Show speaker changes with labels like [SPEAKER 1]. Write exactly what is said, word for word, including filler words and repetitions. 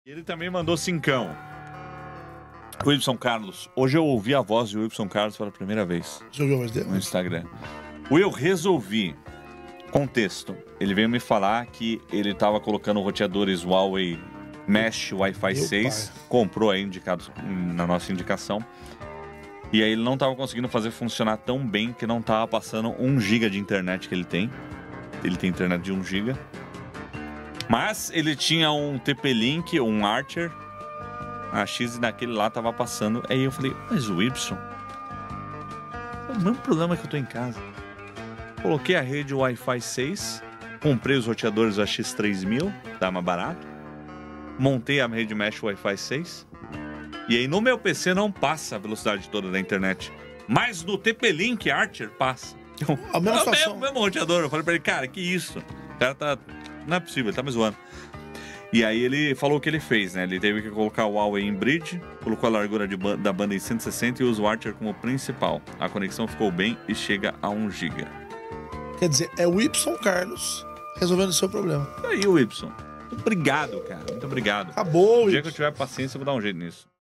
[SPEAKER 1] Ele também mandou cincão. Wilson Carlos. Hoje eu ouvi a voz de Wilson Carlos pela primeira vez.
[SPEAKER 2] Você ouviu a voz dele?
[SPEAKER 1] No Instagram. Will, resolvi. Contexto. Ele veio me falar que ele estava colocando roteadores Huawei Mesh Wi-Fi seis.
[SPEAKER 2] pai.
[SPEAKER 1] Comprou aí indicado na nossa indicação. E aí ele não estava conseguindo fazer funcionar tão bem que não estava passando um giga de internet que ele tem. Ele tem internet de um giga. Mas ele tinha um T P-Link, um Archer, a X, e naquele lá tava passando. Aí eu falei, mas o Y? É o mesmo problema que eu tô em casa. Coloquei a rede Wi-Fi seis, comprei os roteadores A X três mil, dá mais barato. Montei a rede Mesh Wi-Fi seis. E aí no meu P C não passa a velocidade toda da internet. Mas no T P-Link Archer passa.
[SPEAKER 2] A mesma
[SPEAKER 1] é o
[SPEAKER 2] situação.
[SPEAKER 1] mesmo, mesmo roteador. Eu falei pra ele, cara, que isso? O cara tá... Não é possível, ele tá me zoando. E aí ele falou o que ele fez, né? Ele teve que colocar o Huawei em bridge, colocou a largura de ba da banda em cento e sessenta e usa o Archer como principal. A conexão ficou bem e chega a um giga.
[SPEAKER 2] Quer dizer, é o Y Carlos resolvendo o seu problema.
[SPEAKER 1] E aí, o Y. Muito obrigado, cara. Muito obrigado.
[SPEAKER 2] Acabou,
[SPEAKER 1] O dia
[SPEAKER 2] Y.
[SPEAKER 1] que eu tiver paciência, eu vou dar um jeito nisso.